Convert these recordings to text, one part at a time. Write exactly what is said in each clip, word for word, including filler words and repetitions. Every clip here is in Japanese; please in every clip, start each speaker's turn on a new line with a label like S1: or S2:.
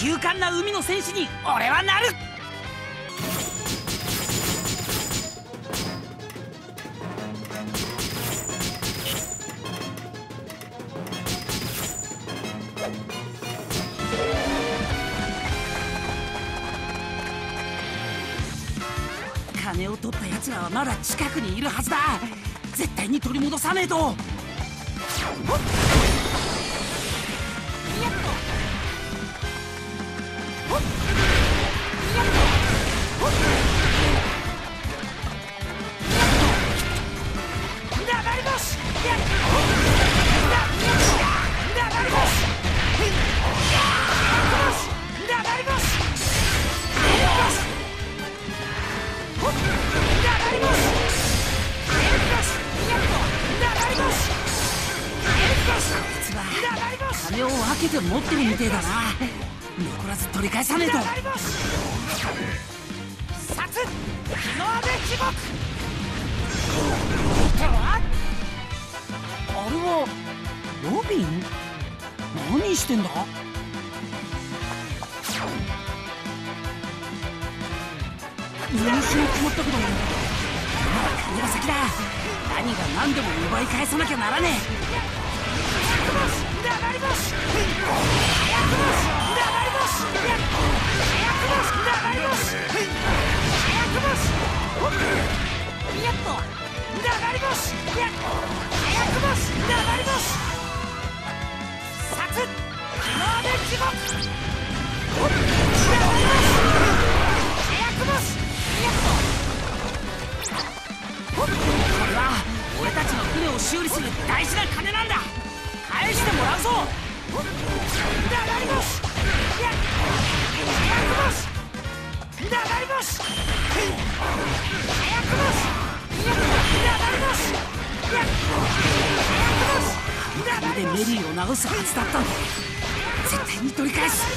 S1: 勇敢な海の戦士に俺はなる。金を取った奴らはまだ近くにいるはずだ。絶対に取り戻さねえと。金を分けて持ってるみてえだな。残らず取り返さねえと。殺日の雨地獄。あれはロビン？何してんだ？優勝決まったけど、まだ金が先だ。何が何でも奪い返さなきゃならねえ。これは俺たちの船を修理する大事な金なんだ。返してもらうぞ。これでメリーを直すはずだったんだ。絶対に取り返す。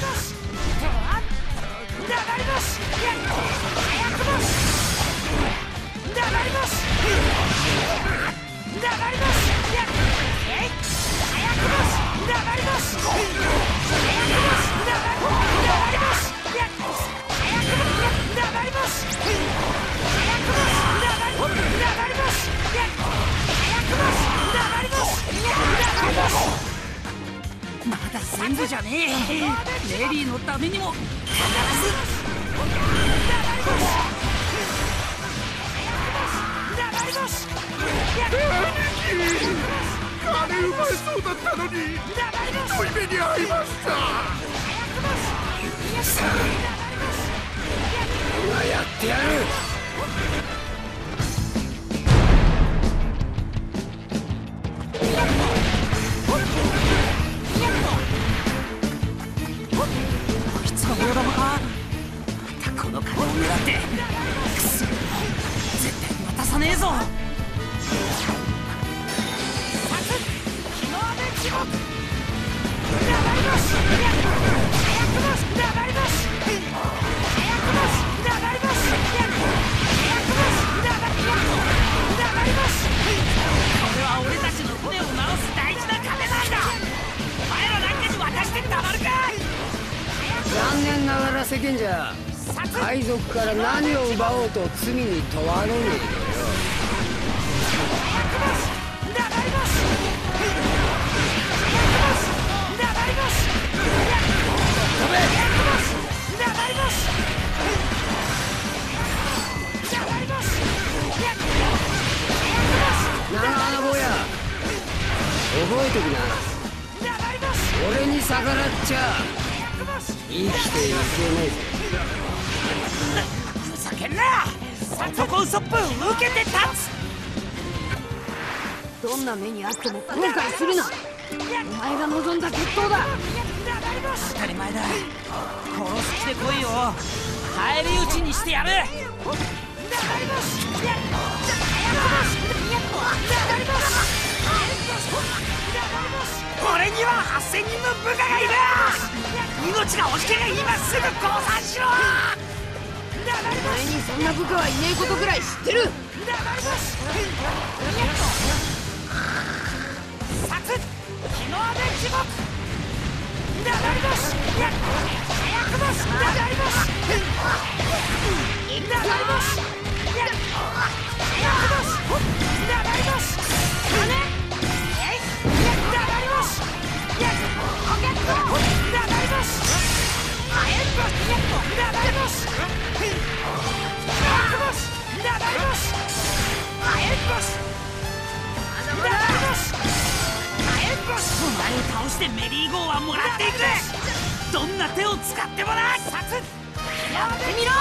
S1: まだ全部じゃねえ。メリーのためにも必ず。
S2: 金奪えそうだったのに、ひどい目に遭いました。今やってやる。
S1: こいつが大玉か。またこの金を狙って。くそ、絶対に渡さねえぞ。これは俺たちの船を直す大事な金なんだ。お前らなんかに渡してたまるか。
S3: 残念ながら世間じゃ海賊から何を奪おうと罪に問われねえのよ。長穴坊や、覚えときな。俺に逆らっちゃ生きていけねえぜ。
S1: ふざけんな。男ウソップ受けて立つ。
S4: どんな目にあっても後悔するな。お前が望んだ決闘だ。
S1: 当たり前だ。殺す気で来いよ。返り討ちにしてやる。俺にははっせんにんの部下がいる。命が惜しければ今すぐ降参しろ。
S4: お前にそんな部下はいねえことぐらい知ってる。
S1: 殺日の雨地獄。 お前を倒してメリーゴーはもらっていくぜ。どんな手を使ってもな。やってみろ。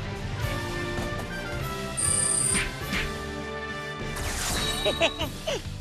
S5: ヘヘヘヘ